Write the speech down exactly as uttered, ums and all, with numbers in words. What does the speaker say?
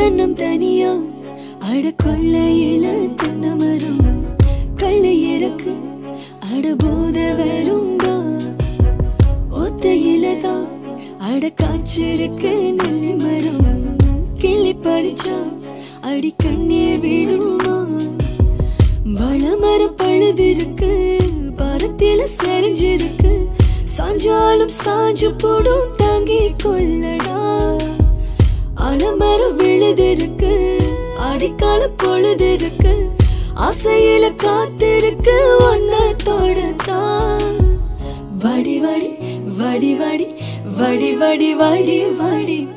தன்னம் தனியா அட கொள்ளையில தென்னமரம் கள்ளை இறக்கு அட போத வருண்டா ஒத்தையிலதான் அட காய்ச்சிருக்கு நெல்லி மரம் கிள்ளி பறிச்சா அடி கண்ணீர் விழுமா வளமரம் பழுதிருக்கு பரத்தில செறிஞ்சிருக்கு சாஞ்சாலும் சாஞ்சு போடும் தாங்கி கொள்ளடா அலமரம் விழுதிருக்கு அடிக்கால பொழுதிருக்கு ஆசையில காத்திருக்கு ஒன்ன தொடத்தான் வடி வடி வடி வடி வடி வடி வடி வடி